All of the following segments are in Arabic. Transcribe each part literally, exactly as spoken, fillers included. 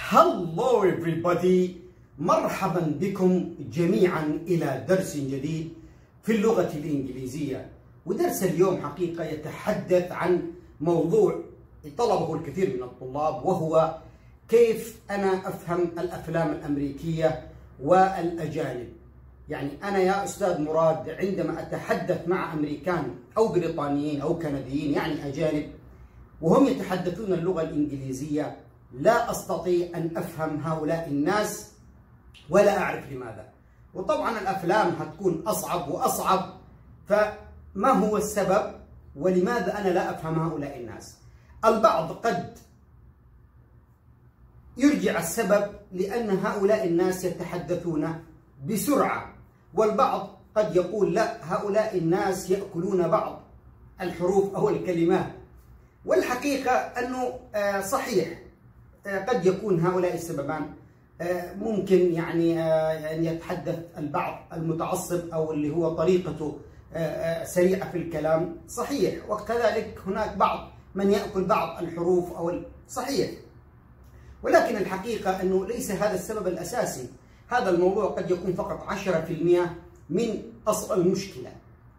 Hello everybody، مرحبا بكم جميعا إلى درس جديد في اللغة الإنجليزية. ودرس اليوم حقيقة يتحدث عن موضوع طلبه الكثير من الطلاب، وهو كيف أنا أفهم الأفلام الأمريكية والأجانب. يعني أنا يا أستاذ مراد عندما أتحدث مع أمريكان أو بريطانيين أو كنديين يعني أجانب وهم يتحدثون اللغة الإنجليزية، لا أستطيع أن أفهم هؤلاء الناس ولا أعرف لماذا. وطبعا الأفلام هتكون أصعب وأصعب، فما هو السبب ولماذا أنا لا أفهم هؤلاء الناس؟ البعض قد يرجع السبب لأن هؤلاء الناس يتحدثون بسرعة، والبعض قد يقول لا، هؤلاء الناس يأكلون بعض الحروف أو الكلمات. والحقيقة أنه صحيح قد يكون هؤلاء السببان. ممكن يعني أن يتحدث البعض المتعصب أو اللي هو طريقته سريعة في الكلام، صحيح، وكذلك هناك بعض من يأكل بعض الحروف أو صحيح. ولكن الحقيقة أنه ليس هذا السبب الأساسي. هذا الموضوع قد يكون فقط عشرة بالمئة من أصل المشكلة.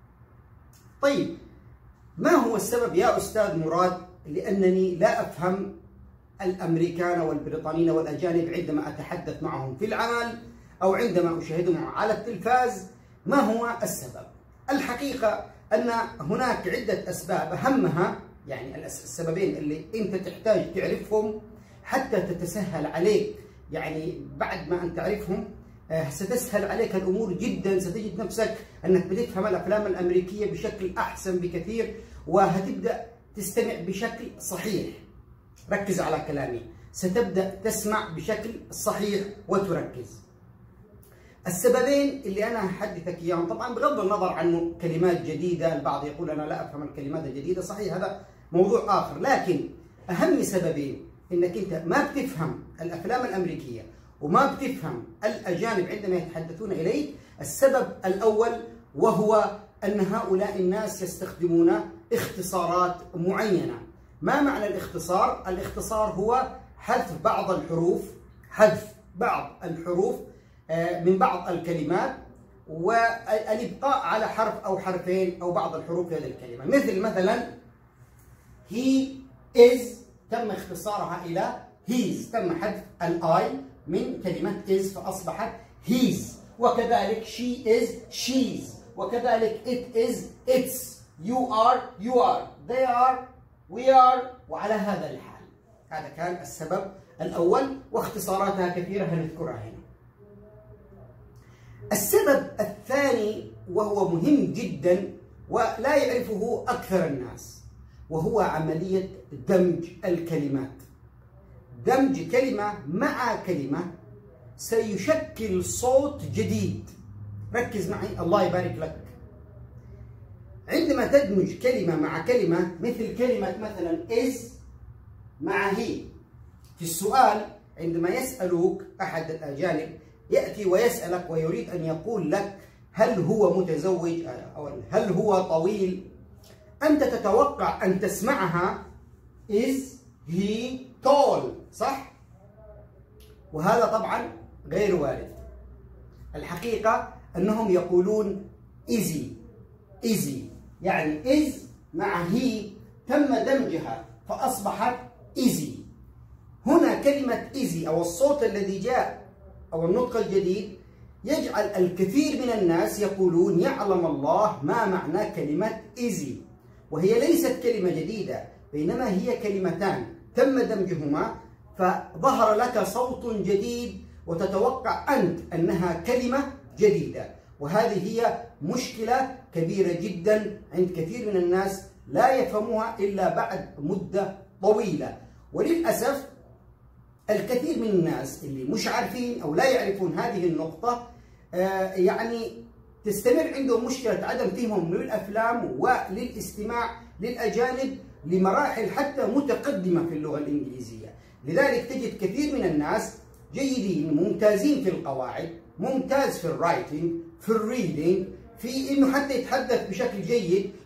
طيب، ما هو السبب يا أستاذ مراد لأنني لا أفهم الأمريكان والبريطانيين والأجانب عندما أتحدث معهم في العمل أو عندما أشاهدهم على التلفاز؟ ما هو السبب؟ الحقيقة أن هناك عدة أسباب، أهمها يعني السببين اللي أنت تحتاج تعرفهم حتى تتسهل عليك. يعني بعد ما أن تعرفهم ستسهل عليك الأمور جدا، ستجد نفسك أنك بتفهم الأفلام الأمريكية بشكل أحسن بكثير، وهتبدأ تستمع بشكل صحيح. ركز على كلامي، ستبدأ تسمع بشكل صحيح وتركز. السببين اللي أنا هحدثك إياهم، طبعا بغض النظر عنه كلمات جديدة، البعض يقول أنا لا أفهم الكلمات الجديدة، صحيح هذا موضوع آخر، لكن أهم سببين إنك أنت ما بتفهم الأفلام الأمريكية وما بتفهم الأجانب عندما يتحدثون إليك. السبب الأول وهو أن هؤلاء الناس يستخدمون اختصارات معينة. ما معنى الاختصار؟ الاختصار هو حذف بعض الحروف، حذف بعض الحروف من بعض الكلمات، والإبقاء على حرف أو حرفين أو بعض الحروف في هذه الكلمة. مثل مثلا he is تم اختصارها إلى his، تم حذف الآي من كلمة is فأصبحت his، وكذلك she is she's، وكذلك it is it's، you are you are، they are we are، وعلى هذا الحال. هذا كان السبب الأول، واختصاراتها كثيرة هنذكرها هنا. السبب الثاني وهو مهم جدا ولا يعرفه أكثر الناس، وهو عملية دمج الكلمات. دمج كلمة مع كلمة سيشكل صوت جديد. ركز معي الله يبارك لك. عندما تدمج كلمة مع كلمة، مثل كلمة مثلا is مع he، في السؤال عندما يسألوك أحد الأجانب يأتي ويسألك ويريد أن يقول لك هل هو متزوج أو هل هو طويل، أنت تتوقع أن تسمعها is he tall، صح؟ وهذا طبعا غير وارد. الحقيقة أنهم يقولون easy easy، يعني is مع he تم دمجها فأصبحت easy. هنا كلمة easy أو الصوت الذي جاء أو النطق الجديد يجعل الكثير من الناس يقولون يعلم الله ما معنى كلمة easy، وهي ليست كلمة جديدة، بينما هي كلمتان تم دمجهما فظهر لك صوت جديد وتتوقع أنت أنها كلمة جديدة. وهذه هي مشكلة كبيرة جدا عند كثير من الناس، لا يفهموها إلا بعد مدة طويلة. وللأسف الكثير من الناس اللي مش عارفين أو لا يعرفون هذه النقطة آه يعني تستمر عندهم مشكلة عدم فهمهم للأفلام وللاستماع للأجانب لمراحل حتى متقدمة في اللغة الإنجليزية. لذلك تجد كثير من الناس جيدين ممتازين في القواعد، ممتاز في الرايتنج، في الريدنج، في انه حتى يتحدث بشكل جيد،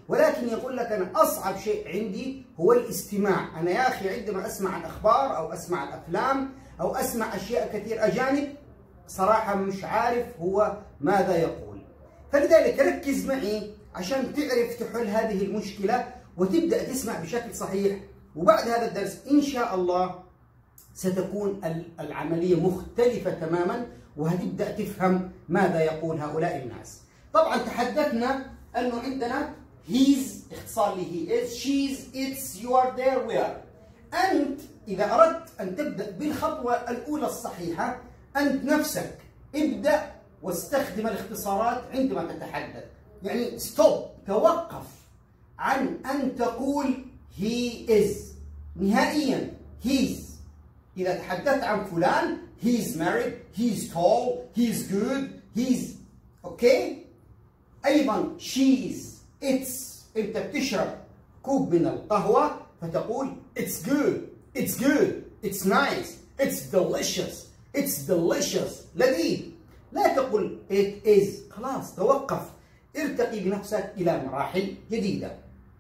ولكن يقول لك أنا أصعب شيء عندي هو الاستماع. أنا يا أخي عندما أسمع الأخبار أو أسمع الأفلام أو أسمع أشياء كثير أجانب صراحة مش عارف هو ماذا يقول. فلذلك ركز معي عشان تعرف تحل هذه المشكلة وتبدأ تسمع بشكل صحيح. وبعد هذا الدرس إن شاء الله ستكون العملية مختلفة تماما وهتبدأ تفهم ماذا يقول هؤلاء الناس. طبعا تحدثنا أنه عندنا he's اختصار ل he is, she's, it's, you are, there, we are. أنت إذا أردت أن تبدأ بالخطوة الأولى الصحيحة أنت نفسك ابدأ واستخدم الاختصارات عندما تتحدث. يعني ستوب، توقف عن أن تقول he is نهائيا. he's إذا تحدثت عن فلان he's married, he's tall, he's good, he's أوكي. أيضا she's, it's أنت بتشرب كوب من القهوة فتقول it's good, it's good, it's nice, it's delicious, it's delicious لذيذ. لا تقل it is. خلاص توقف، ارتقي بنفسك إلى مراحل جديدة.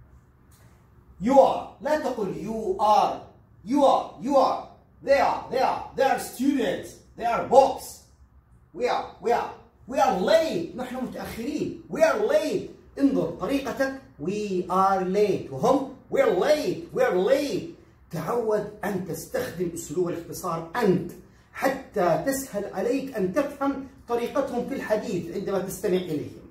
you are لا تقل you are, you are, you are, they are, they are, they are students, they are books, we are, we are, we are late نحن متأخرين. we are late. انظر طريقتك we are late وهم we are late, we are late. تعود أن تستخدم أسلوب الاختصار أنت حتى تسهل عليك أن تفهم طريقتهم في الحديث عندما تستمع إليهم.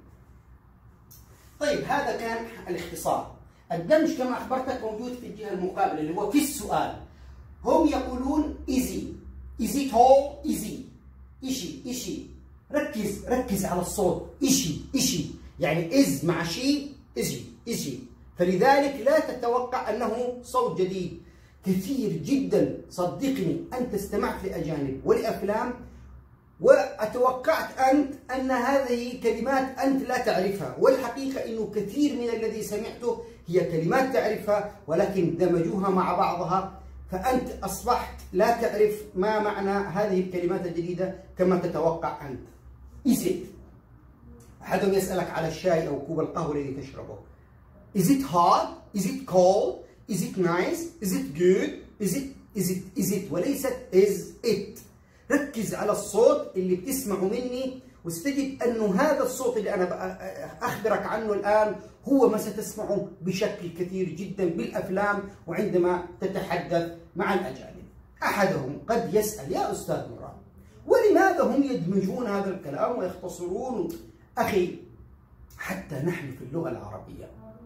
طيب هذا كان الاختصار. الدمج كما أخبرتك موجود في الجهة المقابلة اللي هو في السؤال. هم يقولون easy, is it tall, easy, إشي إشي. ركز ركز على الصوت إشي إشي، يعني is مع شيء إشي إشي. فلذلك لا تتوقع أنه صوت جديد. كثير جدا صدقني أنت استمعت لأجانب ولأفلام وأتوقعت أنت أن هذه كلمات أنت لا تعرفها، والحقيقة أنه كثير من الذي سمعته هي كلمات تعرفها ولكن دمجوها مع بعضها، فأنت أصبحت لا تعرف ما معنى هذه الكلمات الجديدة كما تتوقع أنت. Is it؟ أحدهم يسألك على الشاي أو كوب القهوة الذي تشربه. Is it hot? Is it cold? Is it nice? Is it good? Is it is it is it وليست is it. ركز على الصوت اللي بتسمعه مني واستجد أنه هذا الصوت اللي أنا أخبرك عنه الآن هو ما ستسمعه بشكل كثير جدا بالأفلام وعندما تتحدث مع الأجانب. أحدهم قد يسأل يا أستاذ مراد ولماذا هم يدمجون هذا الكلام ويختصرون؟ أخي حتى نحن في اللغة العربية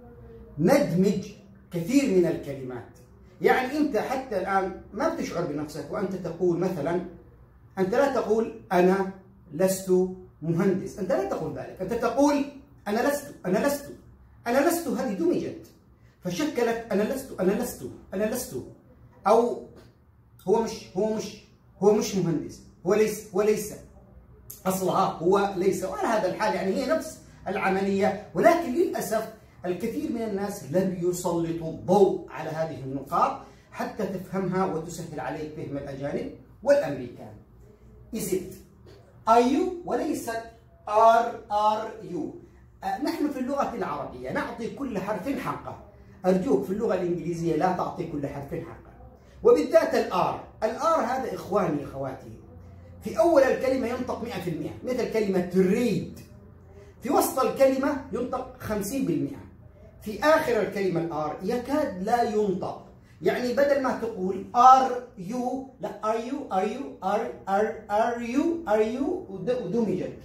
ندمج كثير من الكلمات. يعني أنت حتى الآن ما بتشعر بنفسك وأنت تقول مثلا، أنت لا تقول أنا لست مهندس، أنت لا تقول ذلك، أنت تقول أنا لست أنا لست أنا لست. هذه دمجت فشكلت أنا لست أنا لست أنا لست. أو هو مش هو مش هو مش مهندس، هو ليس هو ليس أصلها هو ليس. وعلى هذا الحال يعني هي نفس العملية، ولكن للأسف الكثير من الناس لم يسلطوا الضوء على هذه النقاط حتى تفهمها وتسهل عليك فهم الأجانب والأمريكان. Is it are you وليست are are you. نحن في اللغة العربية نعطي كل حرف حقه. أرجوك في اللغة الإنجليزية لا تعطي كل حرف حقه، وبالذات الآر. الآر هذا إخواني أخواتي في أول الكلمة ينطق مئة بالمئة مثل كلمة read، في وسط الكلمة ينطق خمسين بالمئة، في آخر الكلمة الآر يكاد لا ينطق. يعني بدل ما تقول are you لا are you are you are are are you are you ودمجت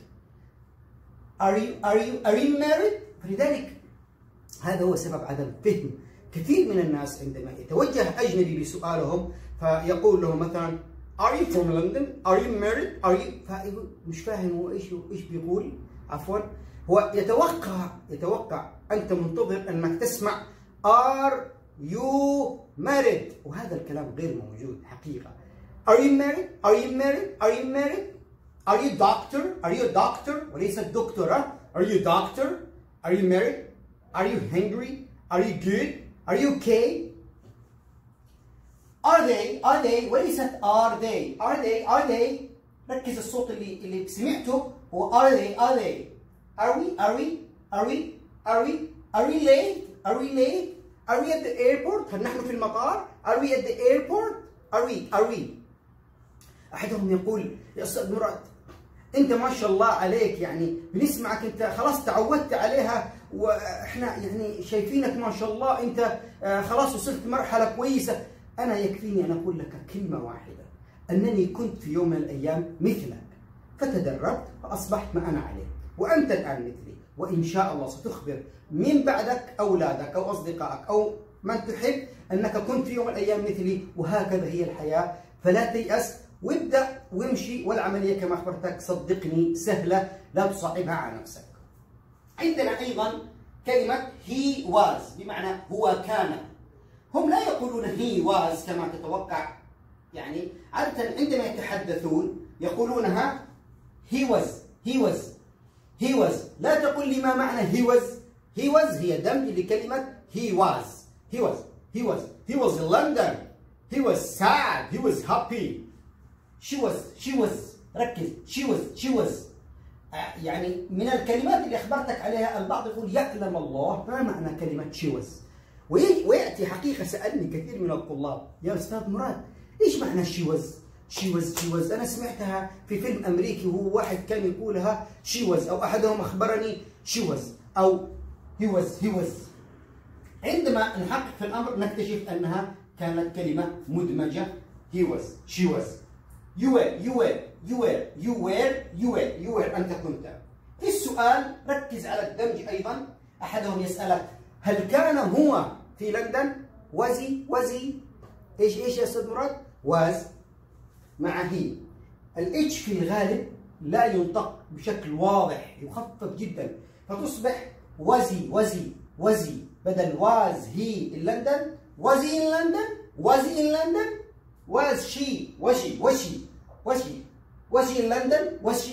are you are you are you married. فلذلك هذا هو سبب عدم فهم كثير من الناس عندما يتوجه أجنبي بسؤالهم فيقول لهم مثلا are you from London are you married are you، مش فاهم هو ايش ايش بيقول. عفوا هو يتوقع يتوقع أنت منتظر أنك تسمع are you married، وهذا الكلام غير موجود حقيقة. are you married are you married are you married are you doctor are you a doctor وليس الدكتورة. are you doctor are you married are you hungry are you good are you okay are they are they وليست are they are they are they. ركز الصوت اللي اللي سمعته هو are they are they are we are we are we are we Are we late? Are we late? Are we at the airport? هل نحن في المطار؟ Are we at the airport? Are we? Are we? أحدهم يقول يا أستاذ مراد أنت ما شاء الله عليك يعني بنسمعك أنت خلاص تعودت عليها وإحنا يعني شايفينك ما شاء الله أنت خلاص وصلت مرحلة كويسة. أنا يكفيني أن أقول لك كلمة واحدة أنني كنت في يوم من الأيام مثلك فتدربت فأصبحت ما أنا عليه وأنت الآن مثلي وإن شاء الله ستخبر من بعدك أولادك أو أصدقائك أو من تحب أنك كنت في يوم من الأيام مثلي وهكذا هي الحياة. فلا تيأس وابدأ وامشي والعملية كما أخبرتك صدقني سهلة لا تصعبها على نفسك. عندنا أيضا كلمة he was بمعنى هو كان. هم لا يقولون he was كما تتوقع يعني عادة عندما يتحدثون يقولونها he was he was he was. لا تقل لي ما معنى he was. he was هي دمج لكلمة he was. he was he was he was in London. he was sad. he was happy. she was she was ركز she was she was آه يعني من الكلمات اللي أخبرتك عليها البعض يقول يعلم الله ما معنى كلمة she was. ويأتي حقيقة سألني كثير من الطلاب يا أستاذ مراد إيش معنى she was she was she was. أنا سمعتها في فيلم أمريكي وهو واحد كان يقولها she was أو أحدهم أخبرني she was أو he was he was. عندما نحقق في الأمر نكتشف أنها كانت كلمة مدمجة he was she was you were you were you were you were you were you were أنت كنت. في السؤال ركز على الدمج أيضا. أحدهم يسألك هل كان هو في لندن؟ was he was he إيش إيش يا أستاذ مراد؟ was مع هي. الاتش في الغالب لا ينطق بشكل واضح يخفف جدا فتصبح was he was he was he بدل was he in London was he in London was he in London was she was she was she was she was she in London was she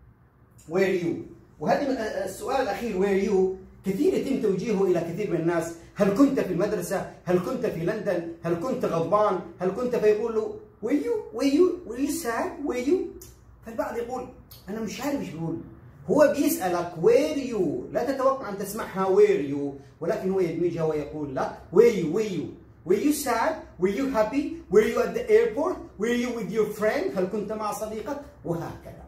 were you. وهذه السؤال الأخير were you كثير يتم توجيهه إلى كثير من الناس. هل كنت في المدرسة؟ هل كنت في لندن؟ هل كنت غضبان؟ هل كنت فيقول له were you were you were you sad were you. فالبعض يقول أنا مش عارف إيش بيقول. هو بيسألك were you لا تتوقع أن تسمعها were you ولكن هو يدمجها ويقول لك were you were you were you sad were you happy were you at the airport were you with your friend هل كنت مع صديقك وهكذا.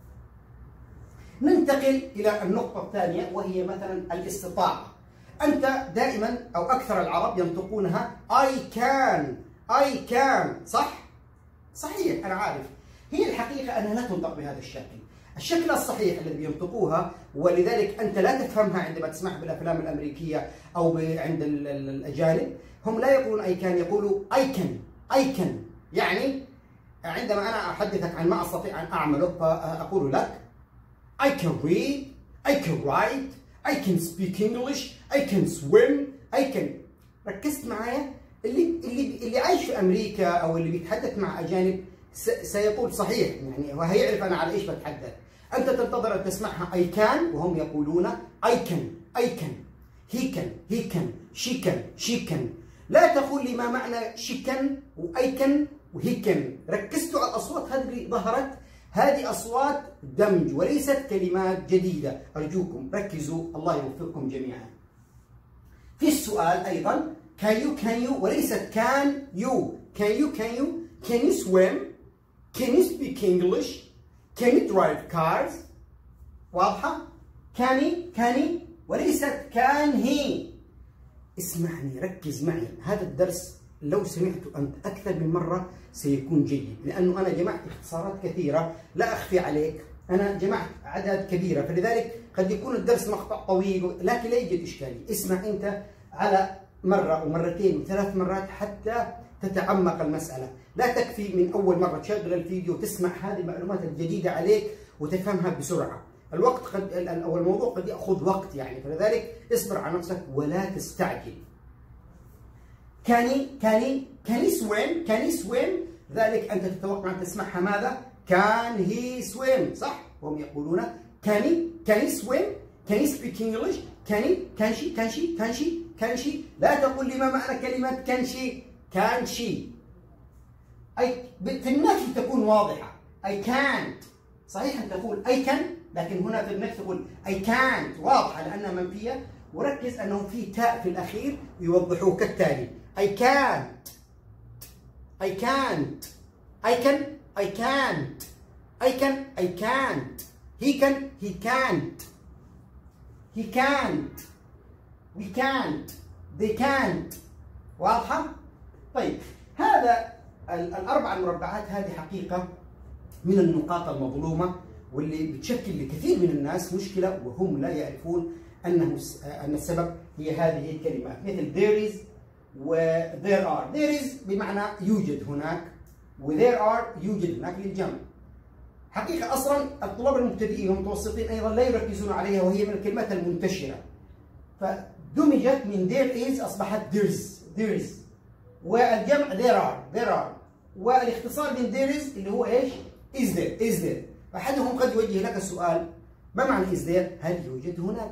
ننتقل إلى النقطة الثانية وهي مثلا الاستطاعة. أنت دائما أو أكثر العرب ينطقونها I can I can صح؟ صحيح أنا عارف. هي الحقيقة أنها لا تنطق بهذا الشكل. الشكل الصحيح الذي ينطقوها ولذلك أنت لا تفهمها عندما تسمعها بالأفلام الأمريكية أو عند الأجانب. هم لا يقولون I can يقولوا I can I can. يعني عندما أنا أحدثك عن ما أستطيع أن أعمله فأقول لك I can read I can write I can speak English I can swim I can. ركزت معايا؟ اللي اللي اللي عايش في أمريكا أو اللي بيتحدث مع أجانب سيقول صحيح يعني وهيعرف أنا على إيش بتحدث. أنت تنتظر أن تسمعها I can وهم يقولون I can I can he can he can she can she can. لا تقول لي ما معنى she can و I can و he can. ركزتوا على الأصوات هذه اللي ظهرت هذه أصوات دمج وليست كلمات جديدة. أرجوكم ركزوا الله يوفقكم جميعا. في السؤال أيضا can you can you وليست can you can you can you can you swim can you speak English can you drive cars. واضحة؟ can he can he وليست can he. اسمعني ركز معي. هذا الدرس لو سمعته أنت أكثر من مرة سيكون جيد لأنه أنا جمعت اختصارات كثيرة لا أخفي عليك. أنا جمعت أعداد كبيرة فلذلك قد يكون الدرس مقطع طويل لكن لا يوجد إشكالية. اسمع أنت على مرة ومرتين وثلاث مرات حتى تتعمق المسألة. لا تكفي من أول مرة تشغل الفيديو وتسمع هذه المعلومات الجديدة عليك وتفهمها بسرعة. الوقت قد أو الموضوع قد يأخذ وقت يعني فلذلك اصبر على نفسك ولا تستعجل. Can he can he can he swim can he swim ذلك أنت تتوقع أن تسمعها ماذا؟ can he swim صح؟ هم يقولون can he can he swim can he speak English can he can she can she can she can she. لا تقول لي ما معنى كلمة can she can she. أي في النفي تكون واضحة I can't صحيح أن تقول I can لكن هنا في النفي تقول I can't واضحة لأنها منفية وركز أنه في تاء في الأخير يوضحوه كالتالي: I can't I can't I can I can't I can I can't he can he can't he can't we can't they can't. واضحة؟ طيب هذا الأربع المربعات هذه حقيقة من النقاط المظلومة واللي بتشكل لكثير من الناس مشكلة وهم لا يعرفون أنه أن السبب هي هذه الكلمات، مثل there is و there are. there is بمعنى يوجد هناك، و there are يوجد هناك للجمع. حقيقة أصلا الطلاب المبتدئين والمتوسطين أيضا لا يركزون عليها، وهي من الكلمات المنتشرة، فدمجت من there is أصبحت there's there's، والجمع there are there are، والاختصار من there is اللي هو إيش؟ is there is there. فأحدهم قد يوجه لك السؤال: ما معنى is there؟ هل يوجد هناك؟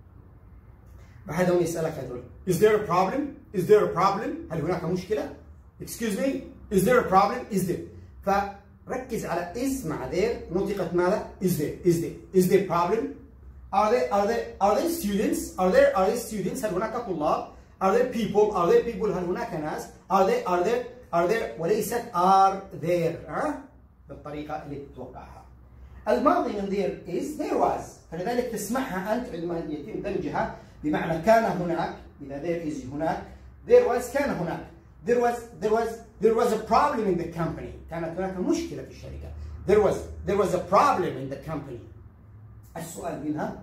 أحدهم يسألك هذول: is there a problem؟ is there a problem؟ هل هناك مشكلة؟ excuse me is there a problem؟ is there. فركز على is مع there نطقت ماذا؟ is there is there is there problem؟ are there are there are there students؟ are there are there students؟ هل هناك طلاب؟ are there people are there people؟ هل هناك ناس؟ are there are there are there وليست are there. ها؟ بالطريقة اللي تتوقعها. الماضي من there is there was، فلذلك تسمعها أنت عندما يتم دمجها بمعنى كان هناك. إذا there is هناك، there was كان هناك، there was there was there was a problem in the company، كانت هناك مشكلة في الشركة. there was there was a problem in the company. السؤال منها: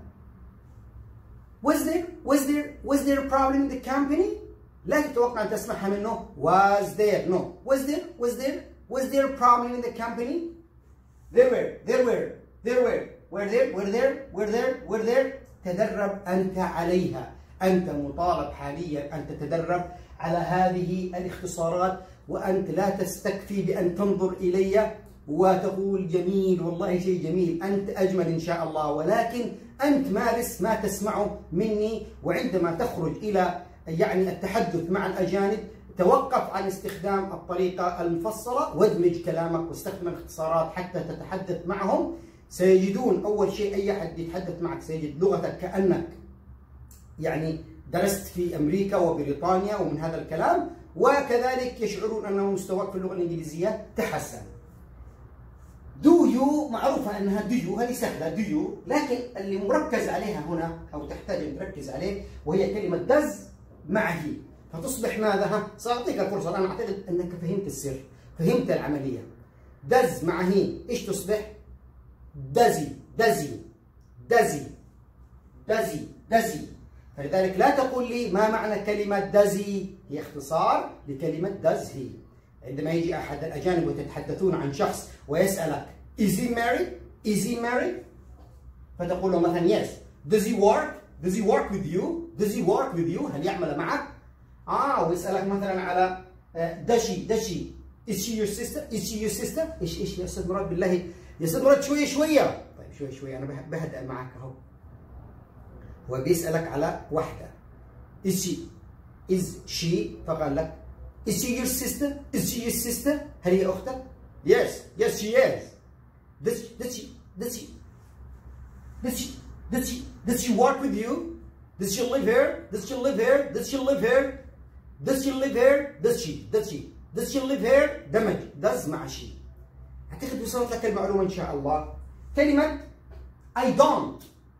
was there was there was there a problem in the company؟ لا تتوقع أن تسمعها منه was there. no was there was there was there a problem in the company؟ there were there were there were were there were there were there were there. تدرب أنت عليها. أنت مطالب حاليا أن تتدرب على هذه الاختصارات، وأنت لا تستكفي بأن تنظر إلي وتقول جميل والله شيء جميل أنت أجمل إن شاء الله، ولكن أنت مارس ما تسمعه مني، وعندما تخرج إلى يعني التحدث مع الأجانب توقف عن استخدام الطريقة المفصلة وادمج كلامك واستخدم الاختصارات حتى تتحدث معهم. سيجدون أول شيء أي أحد يتحدث معك سيجد لغتك كأنك يعني درست في أمريكا وبريطانيا ومن هذا الكلام، وكذلك يشعرون أن مستواك في اللغة الإنجليزية تحسن. do you معروفة أنها do you، هذه سهلة do you، لكن اللي مركز عليها هنا أو تحتاج أن تركز عليه وهي كلمة does مع هي، فتصبح ماذا؟ ها سأعطيك الفرصة. أنا أعتقد أنك فهمت السر، فهمت العملية. does مع هي إيش تصبح؟ دزي دزي دزي دزي دزي. فلذلك لا تقول لي ما معنى كلمة دزي، هي اختصار لكلمة دز هي. عندما يجي أحد الأجانب وتتحدثون عن شخص ويسألك is he married is he married فتقول له مثلا yes does he work does he work with you does he work with you هل يعمل معك؟ آه ويسألك مثلا على دشي دشي is she your sister is she your sister إيش إيش يا أستاذ مراد بالله يا أستاذ مراد شوية شوية. طيب شوية شوية أنا بهدأ معك أهو. هو بيسألك على واحدة is she is she فقال لك is she your sister is she your sister هل هي أختك؟ yes yes she is. does does she does she does she does she does she work with you does she live here does she live here does she live here does she live here does she does she does she live here دمج does مع she. أعتقد وصلت لك المعلومة إن شاء الله. كلمة I don't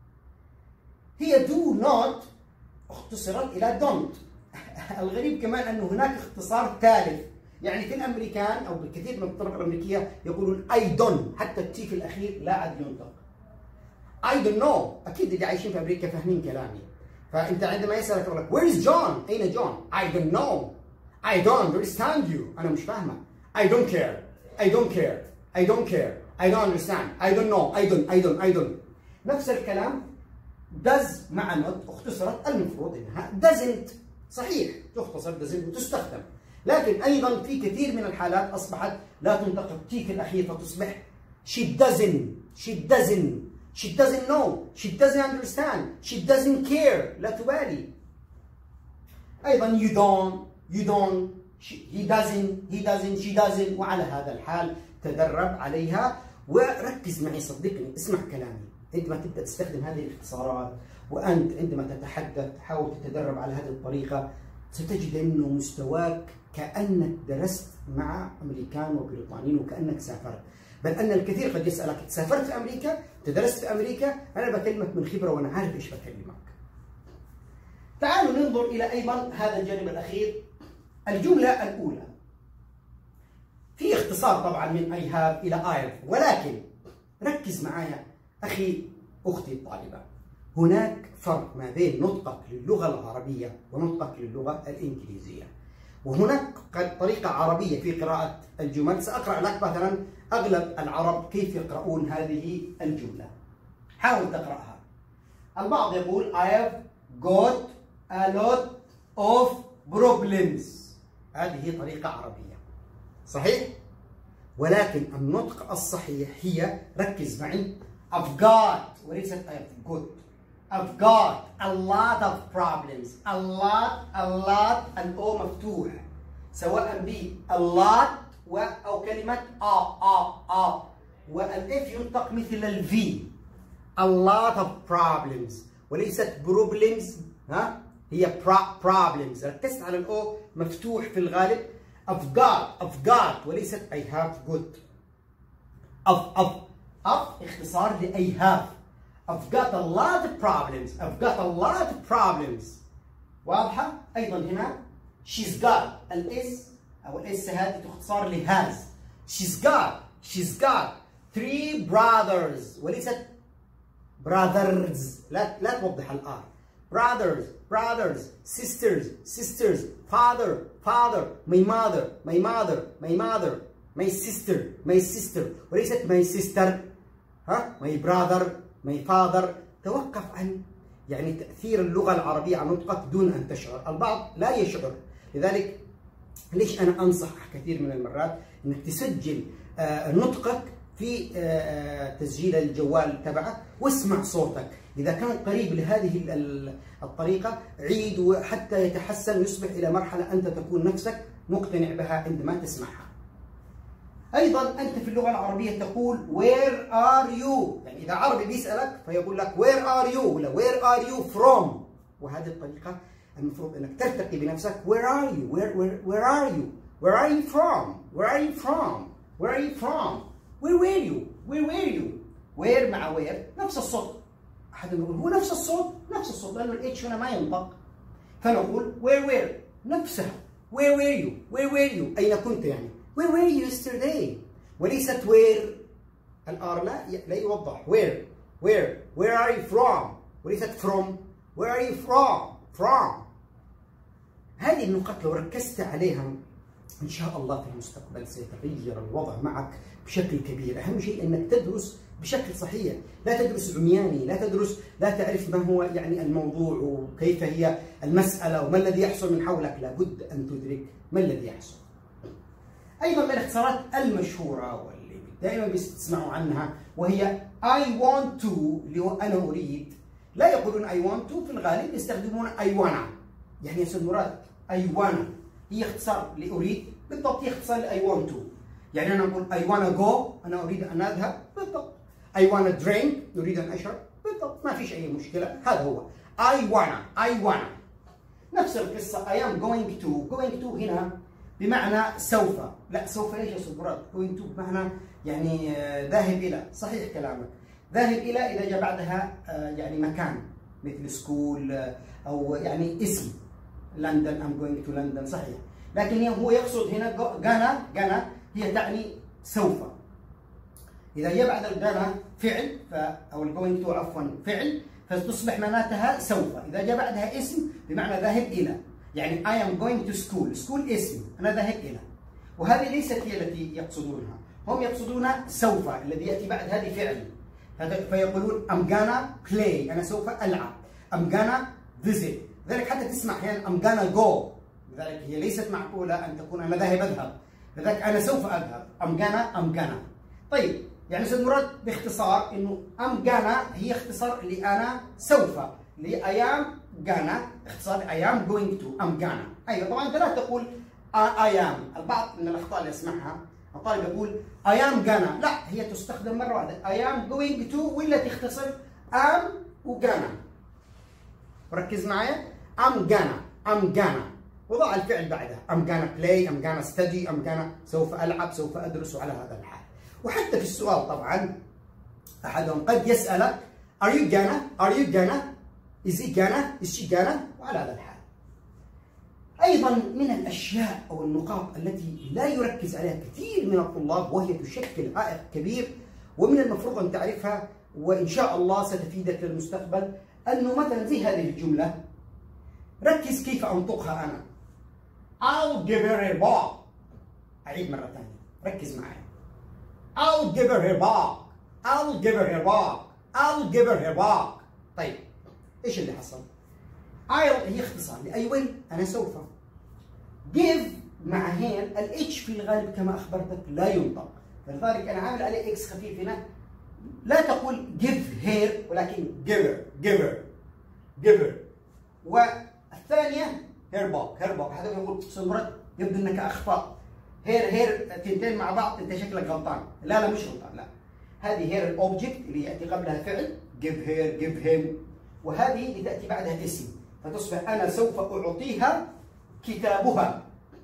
هي do not اختصرت إلى don't. الغريب كمان أنه هناك اختصار ثالث، يعني في الأمريكان أو بالكثير من الطرق الأمريكية يقولون I don't، حتى التي في الأخير لا عاد ينطق. I don't know، أكيد اللي عايشين في أمريكا فاهمين كلامي. فأنت عندما يسألك يقول لك Where is John؟ أين جون؟ I don't know I don't understand you، أنا مش فاهمة. I don't care I don't care I don't care I don't understand I don't know I don't I don't I don't. نفس الكلام does مع not اختصرت، المفروض انها doesn't. صحيح تختصر doesn't وتستخدم، لكن ايضا في كثير من الحالات اصبحت لا تنطق التي في الاخير فتصبح she doesn't she doesn't she doesn't know she doesn't understand she doesn't care، لا تبالي. ايضا you don't you don't she, he doesn't he doesn't she doesn't. وعلى هذا الحال تدرب عليها وركز معي صدقني، اسمع كلامي. عندما تبدأ تستخدم هذه الاختصارات وأنت عندما تتحدث حاول تتدرب على هذه الطريقة، ستجد أنه مستواك كأنك درست مع أمريكان وبريطانيين وكأنك سافرت، بل أن الكثير قد يسألك سافرت في أمريكا؟ تدرست في أمريكا؟ أنا بكلمك من خبرة وأنا عارف إيش بكلمك. تعالوا ننظر إلى أيضا هذا الجانب الأخير، الجملة الأولى. في اختصار طبعا من I have إلى I have، ولكن ركز معايا أخي أختي الطالبة، هناك فرق ما بين نطقك للغة العربية ونطقك للغة الإنجليزية، وهناك طريقة عربية في قراءة الجمل. سأقرأ لك مثلا أغلب العرب كيف يقرؤون هذه الجملة، حاول تقرأها. البعض يقول I have got a lot of problems، هذه طريقة عربية صحيح؟ ولكن النطق الصحيح هي، ركز معي، I've got وليست I've got. I've got a lot of problems. a lot a lot الأو مفتوح سواء ب a lot و أو كلمة آ آ آ، والإف ينطق مثل الفي. a lot of problems وليست problems، ها هي problems. ركزت على الأو مفتوح في الغالب. I've got I've got وليست I have got. I've I've I've اختصار ل I have. I've got a lot of problems. I've got a lot of problems. واضحة؟ أيضا هنا she's got الإس أو الإس هذه تختصر ل has. She's got she's got three brothers وليست brothers. لا لا توضح الآر. brothers brothers sisters sisters father father my mother my mother my mother my sister my sister وليست my sister، ها my brother my father. توقف عن يعني تأثير اللغة العربية على نطقك دون أن تشعر. البعض لا يشعر، لذلك ليش أنا أنصح كثير من المرات أنك تسجل آه نطقك في آه تسجيل الجوال تبعك واسمع صوتك. إذا كان قريب لهذه الطريقة عيد حتى يتحسن ويصبح إلى مرحلة أنت تكون نفسك مقتنع بها عندما تسمعها. أيضا أنت في اللغة العربية تقول where are you، يعني إذا عربي بيسألك فيقول لك where are you ولا where are you from، وهذه الطريقة المفروض أنك ترتقي بنفسك. where are you where where where are you where are you from where are you from where are you from where were you where were you. where مع where نفس الصوت. أحد يقول هو نفس الصوت، نفس الصوت لأنه الاتش هنا ما ينطق، فنقول where were نفسها. where were you where were you أين كنت، يعني where were you yesterday وليست where. الآر لا لا يوضح. where where where are you from وليست from. where are you from from. هذه النقاط لو ركزت عليها إن شاء الله في المستقبل سيتغير الوضع معك بشكل كبير. أهم شيء أنك تدرس بشكل صحيح، لا تدرس عمياني، لا تدرس لا تعرف ما هو يعني الموضوع وكيف هي المسألة وما الذي يحصل من حولك. لابد أن تدرك ما الذي يحصل. أيضا من الاختصارات المشهورة واللي دائما بتسمعوا عنها وهي I want to، اللي هو أنا أريد. لا يقولون I want to، في الغالب يستخدمون I wanna. يعني يا أستاذ مراد I wanna هي اختصار لأريد، بالضبط هي اختصار ل I want to. يعني أنا أقول I wanna go، أنا أريد أن أذهب، بالضبط. I wanna drink، أريد أن أشرب، بالضبط، ما فيش أي مشكلة. هذا هو I wanna I wanna. نفس القصة I am going to. going to هنا بمعنى سوف. لا سوف ايش يا استاذ مراد؟ going to بمعنى يعني ذاهب الى. صحيح كلامك، ذاهب الى اذا جاء بعدها يعني مكان مثل سكول او يعني اسم. لندن I'm going to London، صحيح. لكن هو يقصد هنا gonna gonna هي تعني سوف. اذا جاء بعد الgonna فعل ف او الgoing to عفوا فعل فتصبح معناتها سوف. اذا جاء بعدها اسم بمعنى ذاهب الى، يعني I am going to school. school اسم، أنا ذاهب إلى. وهذه ليست هي التي يقصدونها، هم يقصدون سوف الذي يأتي بعد هذه فعل. فيقولون I'm gonna play، أنا سوف ألعب. I'm gonna visit. لذلك حتى تسمع أحيانا I'm gonna go، لذلك هي ليست معقولة أن تكون أنا ذاهب أذهب، لذلك أنا سوف أذهب. I'm gonna I'm gonna. طيب يعني أستاذ مراد باختصار إنه I'm gonna هي اختصار لأنا سوف، ل I am gonna اختصار I am going to I'm gonna. أيوة طبعا أنت لا تقول I am. البعض من الأخطاء اللي أسمعها الطالب يقول I am gonna، لا هي تستخدم مرة واحدة I am going to، ولا تختصر am و gonna. ركز معايا. I'm gonna I'm gonna وضع الفعل بعدها. I'm gonna play I'm gonna study I'm gonna سوف ألعب سوف أدرس على هذا الحال. وحتى في السؤال طبعا أحدهم قد يسألك Are you gonna Are you gonna Is he gonna Is she gonna وعلى هذا الحال. أيضا من الأشياء أو النقاط التي لا يركز عليها كثير من الطلاب وهي تشكل عائق كبير ومن المفروض أن تعرفها وإن شاء الله ستفيدك للمستقبل، أنه مثلا زي هذه الجملة ركز كيف أنطقها أنا. I'll give her a ball. أعيد مرة ثانية، ركز معي. I'll give her a ball. I'll give her a ball. I'll give her a ball. طيب إيش اللي حصل؟ I'll هي اختصار لأي will، أنا سوف. give مع هين الاتش في الغالب كما أخبرتك لا ينطق، فلذلك أنا عامل عليه اكس خفيف هنا. لا تقول give her ولكن give her give her give her. والثانية her ball her ball. هذا يقول سمرت يبدو أنك أخطأ. هير هير تنتين مع بعض أنت شكلك غلطان. لا لا مش غلطان، لا. هذه هير الأوبجكت اللي يأتي قبلها فعل give her give him، وهذه اللي تأتي بعدها اسم، فتصبح أنا سوف أعطيها كتابها.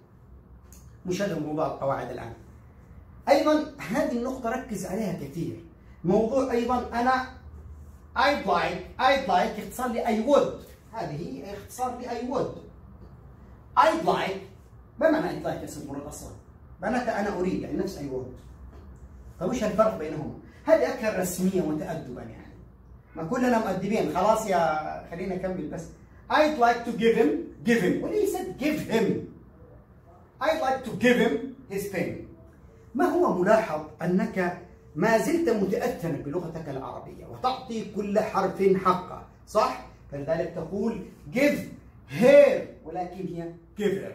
مش هذا موضوع القواعد الآن. أيضا هذه النقطة ركز عليها كثير. موضوع أيضا أنا I'd like I'd like اختصار ل I would. هذه اختصار ل I would. I'd like ما معنى I'd like يا سيد مراد أصلا؟ معناتها أنا أريد، يعني نفس I would. فمش الفرق بينهما. هذه أكثر رسمية وتأدبا يعني. ما كلنا مؤدبين خلاص يا خلينا نكمل بس. I'd like to give him give him وليس give him. I'd like to give him his pen. ما هو ملاحظ أنك ما زلت متأثرا بلغتك العربية وتعطي كل حرف حقه، صح؟ فلذلك تقول give her ولكن هي give her.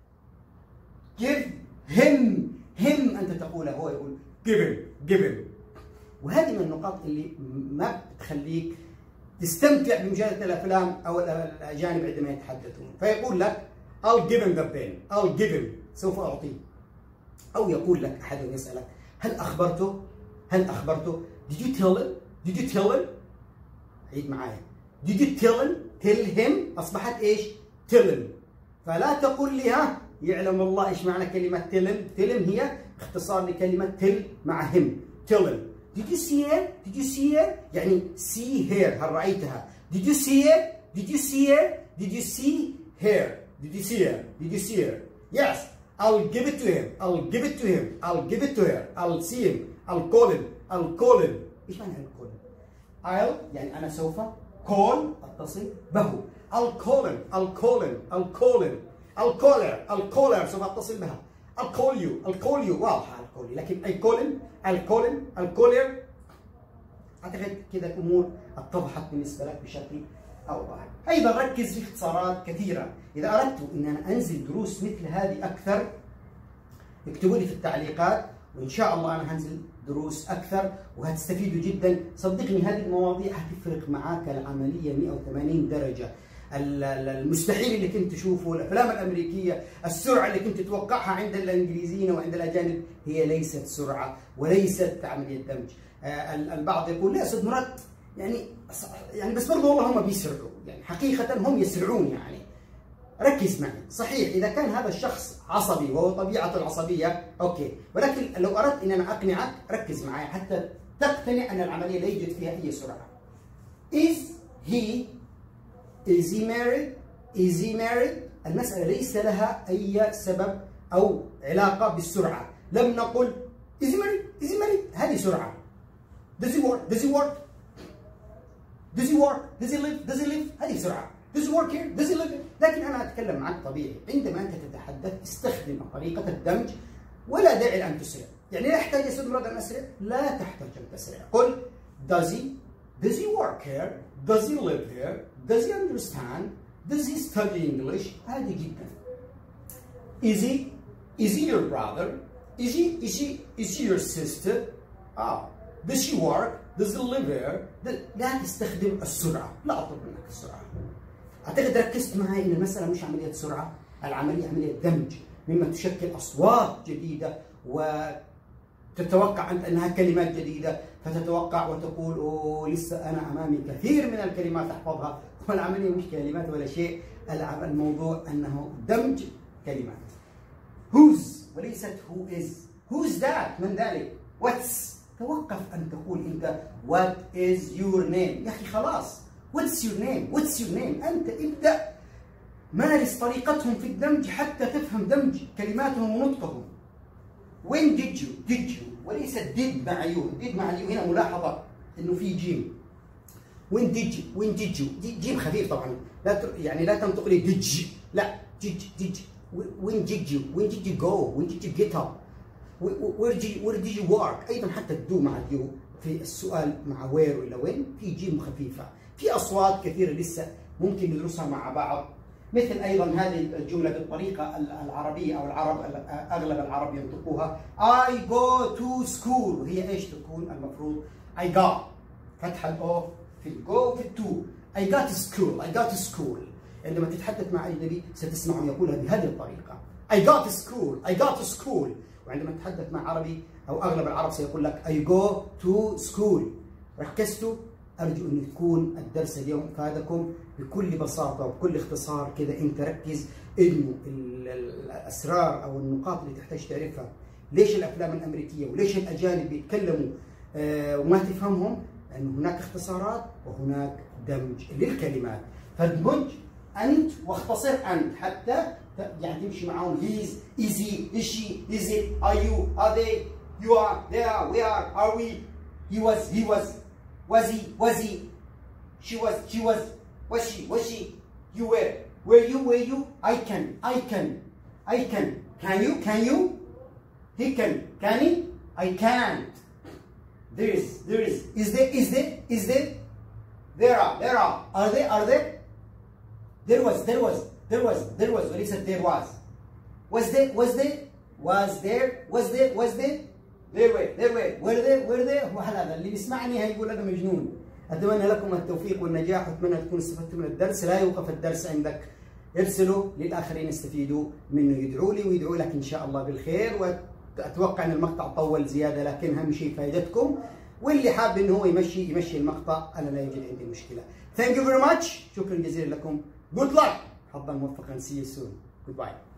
give him him أنت تقوله هو يقول give him give him. وهذه من النقاط اللي ما بتخليك تستمتع بمشاهدة الأفلام أو الأجانب عندما يتحدثون. فيقول لك I'll give him the pen I'll give him سوف أعطيه. أو يقول لك أحد يسألك هل أخبرته؟ هل أخبرته؟ Did you tell him? Did you tell him? عيد معايا. Did you tell him? Tell him أصبحت إيش؟ tell him. فلا تقول لي ها يعلم الله إيش معنى كلمة tell him. tell him هي اختصار لكلمة tell مع him. tell him. Did you see her? Did you see her? يعني see her هل رأيتها؟ Did you see her? Did you see her? Did you see her? Did you see her? Did you see her? Yes. I'll give it to him. I'll give it to him. I'll give it to her. I'll see him. I'll call him. I'll call him. إيش معنى call him؟ I'll يعني أنا سوف call أتصل به. I'll call him. I'll call him. I'll call him. I'll call her. I'll call her سوف أتصل بها. I'll call you. I'll call you. واضحة I'll call you. لكن I call him. I'll call him. I'll call her. أعتقد كذا الأمور اتضحت بالنسبة لك بشكل أوضح. أيضا ركز في اختصارات كثيرة. إذا أردت أن أنا أنزل دروس مثل هذه أكثر اكتبوا لي في التعليقات وإن شاء الله أنا هنزل دروس أكثر وهتستفيدوا جدا. صدقني هذه المواضيع هتفرق معاك العملية مئة وثمانين درجة. المستحيل اللي كنت تشوفه الأفلام الأمريكية، السرعة اللي كنت تتوقعها عند الإنجليزيين وعند الأجانب هي ليست سرعة وليست عملية دمج. البعض يقول لا يا أستاذ مراد يعني يعني بس برضه والله هم بيسرعوا، يعني حقيقة هم يسرعون. يعني ركز معي، صحيح إذا كان هذا الشخص عصبي وهو طبيعة العصبية أوكي، ولكن لو أردت أن أنا أقنعك ركز معي حتى تقتنع أن العملية لا يوجد فيها أي سرعة. Is he Is he married? Is he married? المسألة ليس لها أي سبب أو علاقة بالسرعة. لم نقل Is he married? Is he married? هذه سرعة. Does he work? Does he work? Does he work? Does he live? Does he live? هذه سرعة. Does he work here? Does he live here? لكن أنا أتكلم معك طبيعي. عندما أنت تتحدث استخدم طريقة الدمج ولا داعي لأن تسرع. يعني لا يحتاج يا سيد مراد أن أسرع؟ لا تحتاج أن تسرع. قل Does he? Does he work here? Does he live here? Does he understand? Does he study English? هذه جدا. Is he? Is he your brother? Is he? Is she? Is she your sister? Ah. Does she work? Does he live here? لا تستخدم السرعة. لا أطلب منك السرعة. أعتقد ركزت معي إن المسألة مش عملية سرعة، العملية عملية دمج مما تشكل أصوات جديدة وتتوقع أنت أنها كلمات جديدة فتتوقع وتقول أوه لسه أنا أمامي كثير من الكلمات أحفظها والعملية مش كلمات ولا شيء، الموضوع أنه دمج كلمات. whose وليست who is. who's that؟ من ذلك. what's. توقف أن تقول أنت what is your name. يا أخي خلاص what's your name what's your name. أنت ابدأ مارس طريقتهم في الدمج حتى تفهم دمج كلماتهم ونطقهم. when did you did you وليس did مع يو. did مع يو هنا ملاحظة إنه في جيم. when did you when did you جيم خفيف طبعا، لا يعني لا تنطق لي did you، لا did did when did you when did you go when did you get up where did you where did you work. أيضا حتى الدو مع اليو في السؤال مع where ولا when في جيم خفيفة. في أصوات كثيرة لسه ممكن ندرسها مع بعض، مثل أيضا هذه الجملة بالطريقة العربية أو العرب أغلب العرب ينطقوها I go to school. وهي إيش تكون المفروض؟ I got فتح الأو في الجو في التو. I got to school I got to school. عندما تتحدث مع أجنبي ستسمعه يقولها بهذه الطريقة I got to school I got to school. وعندما تتحدث مع عربي أو أغلب العرب سيقول لك I go to school. ركزتوا؟ أرجو أن تكون الدرس اليوم فادكم بكل بساطة وبكل اختصار كذا. أنت ركز إنه الأسرار أو النقاط اللي تحتاج تعرفها، ليش الأفلام الأمريكية وليش الأجانب بيتكلموا آه وما تفهمهم، أن هناك اختصارات وهناك دمج للكلمات. فادمج أنت واختصر أنت حتى يعني تمشي معهم. he's is he is she is it are you are they you are they are we are are we he was he was was he was he she was she was was she was she you were were you were you I can I can I can can you can you he can can he I can't there is there is is there is there is there there are there are are there are there there was there was there was there was وليست there was was there was there was there was there was there there were there were were there were there. وهذا اللي بيسمعني هيقول أنا مجنون. أتمنى لكم التوفيق والنجاح وأتمنى تكونوا استفدتوا من الدرس. لا يوقف الدرس عندك، ارسلوا للآخرين يستفيدوا منه، يدعوا لي ويدعوا لك إن شاء الله بالخير. وأتوقع أن المقطع طول زيادة لكن أهم شيء فائدتكم، واللي حاب إنه هو يمشي يمشي المقطع، أنا لا يوجد عندي مشكلة. Thank you very much. شكرا جزيلا لكم. Good luck. حظا موفقا. See you soon. Goodbye.